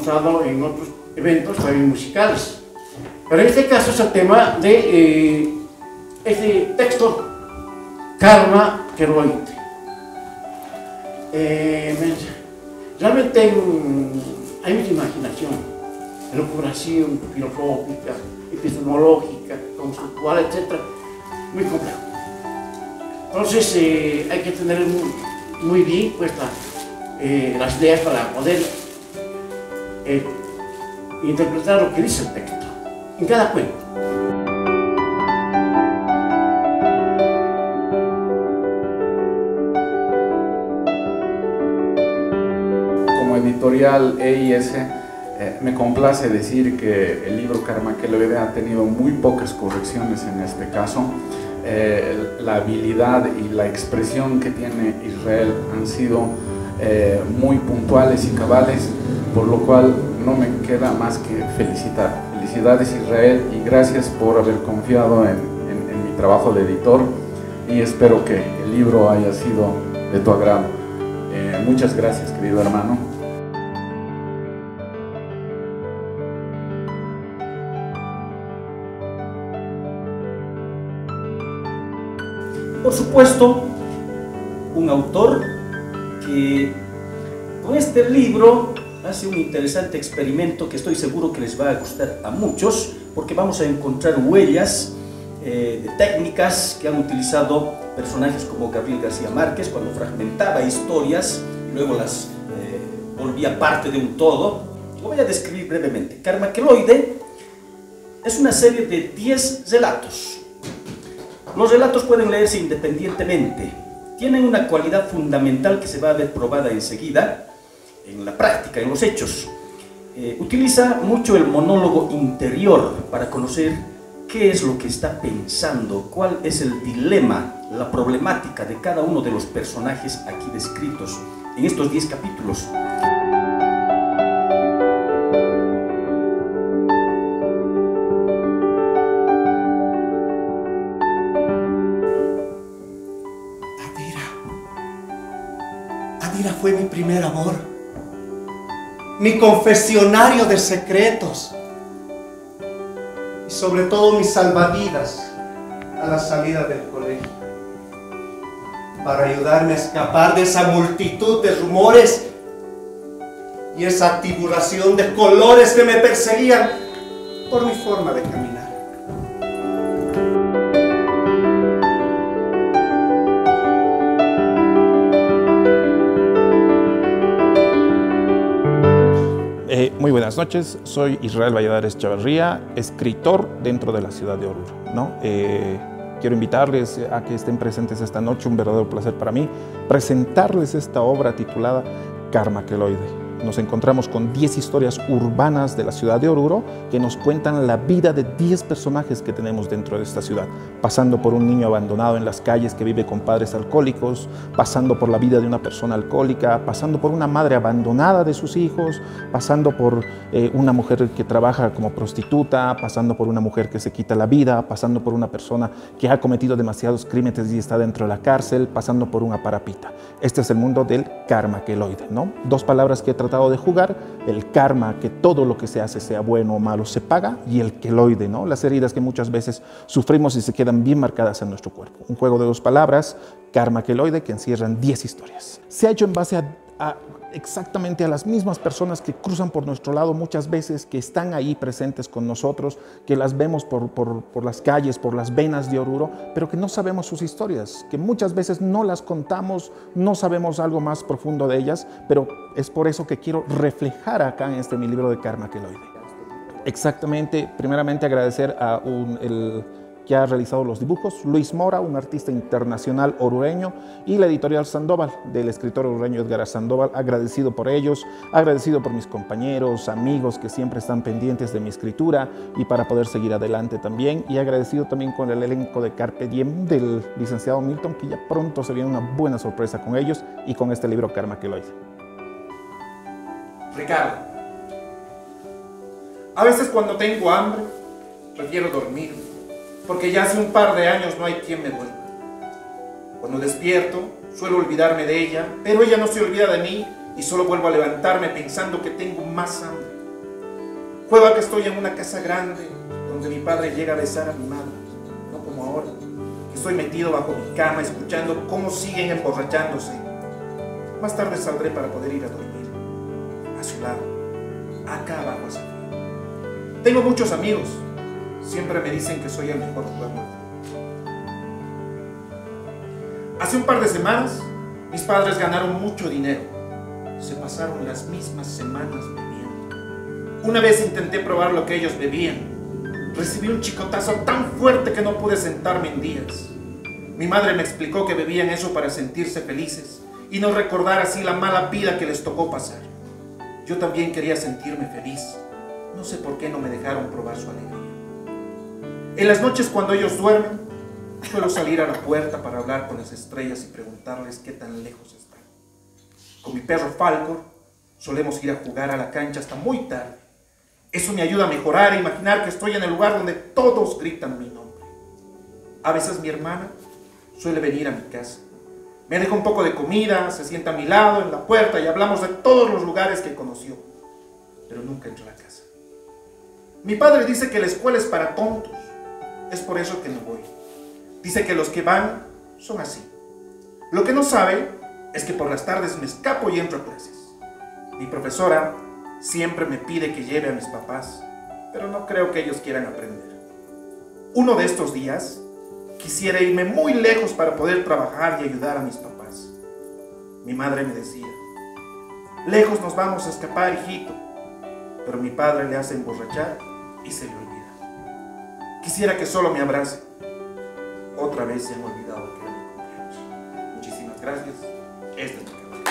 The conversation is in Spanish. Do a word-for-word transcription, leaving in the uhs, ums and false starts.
usado en otros eventos también musicales. Pero en este caso es el tema de eh, este texto, Karma Keloide. Eh, realmente en, hay mucha imaginación, elucubración filosófica, epistemológica, conceptual, etcétera, muy complejo. Entonces eh, hay que tener muy, muy bien puestas eh, las ideas para poder eh, interpretar lo que dice el texto en cada cuento. Como editorial E I S, eh, me complace decir que el libro Karma Keloide ha tenido muy pocas correcciones en este caso. Eh, la habilidad y la expresión que tiene Israel han sido eh, muy puntuales y cabales, por lo cual no me queda más que felicitar. Felicidades Israel y gracias por haber confiado en, en, en mi trabajo de editor y espero que el libro haya sido de tu agrado. Eh, muchas gracias, querido hermano. Por supuesto, un autor que con este libro hace un interesante experimento que estoy seguro que les va a gustar a muchos, porque vamos a encontrar huellas eh, de técnicas que han utilizado personajes como Gabriel García Márquez cuando fragmentaba historias y luego las eh, volvía parte de un todo. Lo voy a describir brevemente. Karma Keloide es una serie de diez relatos. Los relatos pueden leerse independientemente. Tienen una cualidad fundamental que se va a ver probada enseguida en la práctica, en los hechos. Eh, utiliza mucho el monólogo interior para conocer qué es lo que está pensando, cuál es el dilema, la problemática de cada uno de los personajes aquí descritos en estos diez capítulos. Adira fue mi primer amor, mi confesionario de secretos y sobre todo mi salvavidas a la salida del colegio, para ayudarme a escapar de esa multitud de rumores y esa tibulación de colores que me perseguían por mi forma de caminar. Eh, muy buenas noches, soy Israel Valladares Chavarría, escritor dentro de la ciudad de Oruro, ¿no? Eh, quiero invitarles a que estén presentes esta noche, un verdadero placer para mí, presentarles esta obra titulada Karma Keloide. Nos encontramos con diez historias urbanas de la ciudad de Oruro que nos cuentan la vida de diez personajes que tenemos dentro de esta ciudad, pasando por un niño abandonado en las calles que vive con padres alcohólicos, pasando por la vida de una persona alcohólica, pasando por una madre abandonada de sus hijos, pasando por eh, una mujer que trabaja como prostituta, pasando por una mujer que se quita la vida, pasando por una persona que ha cometido demasiados crímenes y está dentro de la cárcel, pasando por una parapita. Este es el mundo del Karma Keloide, ¿no? Dos palabras que he tratado de jugar: el karma, que todo lo que se hace, sea bueno o malo, se paga, y el keloide, ¿no? Las heridas que muchas veces sufrimos y se quedan bien marcadas en nuestro cuerpo. Un juego de dos palabras, Karma Keloide, que encierran diez historias. Se ha hecho en base a, a exactamente a las mismas personas que cruzan por nuestro lado muchas veces, que están ahí presentes con nosotros, que las vemos por, por, por las calles, por las venas de Oruro, pero que no sabemos sus historias, que muchas veces no las contamos, no sabemos algo más profundo de ellas, pero es por eso que quiero reflejar acá en este mi libro de Karma Keloide. Exactamente, primeramente agradecer a un, el que ha realizado los dibujos, Luis Mora, un artista internacional orureño, y la editorial Sandoval, del escritor orureño Edgar Sandoval. Agradecido por ellos, agradecido por mis compañeros, amigos que siempre están pendientes de mi escritura y para poder seguir adelante también, y agradecido también con el elenco de Carpe Diem del licenciado Milton, que ya pronto se viene una buena sorpresa con ellos y con este libro Karma Keloide. Ricardo, a veces cuando tengo hambre prefiero dormir, porque ya hace un par de años no hay quien me vuelva. Cuando despierto, suelo olvidarme de ella, pero ella no se olvida de mí y solo vuelvo a levantarme pensando que tengo más hambre. Puedo que estoy en una casa grande donde mi padre llega a besar a mi madre, no como ahora, que estoy metido bajo mi cama escuchando cómo siguen emborrachándose. Más tarde saldré para poder ir a dormir, a su lado, acá abajo hacia arriba. Tengo muchos amigos, siempre me dicen que soy el mejor jugador. Hace un par de semanas, mis padres ganaron mucho dinero. Se pasaron las mismas semanas bebiendo. Una vez intenté probar lo que ellos bebían. Recibí un chicotazo tan fuerte que no pude sentarme en días. Mi madre me explicó que bebían eso para sentirse felices y no recordar así la mala vida que les tocó pasar. Yo también quería sentirme feliz. No sé por qué no me dejaron probar su alegría. En las noches cuando ellos duermen, suelo salir a la puerta para hablar con las estrellas y preguntarles qué tan lejos están. Con mi perro Falcor solemos ir a jugar a la cancha hasta muy tarde. Eso me ayuda a mejorar e imaginar que estoy en el lugar donde todos gritan mi nombre. A veces mi hermana suele venir a mi casa. Me deja un poco de comida, se sienta a mi lado en la puerta y hablamos de todos los lugares que conoció, pero nunca entra a la casa. Mi padre dice que la escuela es para tontos. Es por eso que no voy. Dice que los que van son así. Lo que no sabe es que por las tardes me escapo y entro a clases. Mi profesora siempre me pide que lleve a mis papás, pero no creo que ellos quieran aprender. Uno de estos días quisiera irme muy lejos para poder trabajar y ayudar a mis papás. Mi madre me decía, lejos nos vamos a escapar, hijito, pero mi padre le hace emborrachar y se le olvida. Quisiera que solo me abrace. Otra vez se han olvidado que era mi cumpleaños. Muchísimas gracias. Esta es mi canción.